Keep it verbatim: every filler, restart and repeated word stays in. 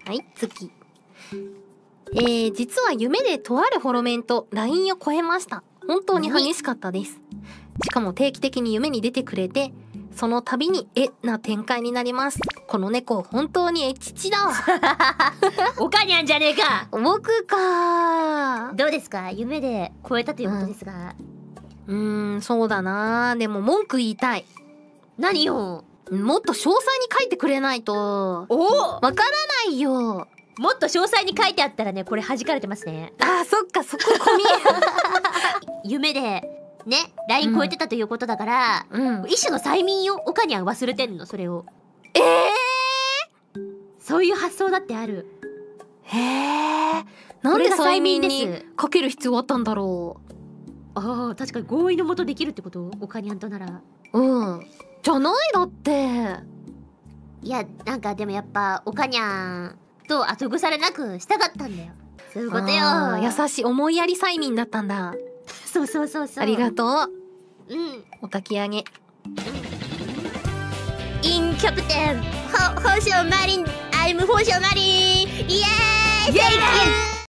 はい、次。えー、実は夢でとあるホロメンと ライン を超えました。本当に激しかったです。しかも定期的に夢に出てくれて、その度にえな展開になります。この猫本当にエチチだわ。 おかにゃんじゃねえか。 僕か。 どうですか、夢で超えたということですが。 うーん、そうだな。でも文句言いたい。 何よ。 もっと詳細に書いてくれないと。 おお、 わからないよ。 もっと詳細に書いてあったらね、これ弾かれてますね。 あー、そっか、そこ込み。 夢でね、ライン 超えてたということだから、 うん、 一種の催眠よ。おかにゃん忘れてんの、それを。 ええー、そういう発想だってある。 へえ、なんで催眠にかける必要あったんだろう。 ああ、確かに合意のもとできるってこと、おかにゃんとなら。 うん、じゃないだって。 いや、なんかでもやっぱおかにゃんと後腐れなくしたかったんだよ。そういうことよ。 優しい思いやり催眠だったんだ。 そうそうそうそう。 ありがとう。 うん。 お焚き上げ。 インキャプテン、ほ、星野マリン、アイム星野マリン、イエーイ、イエーイ。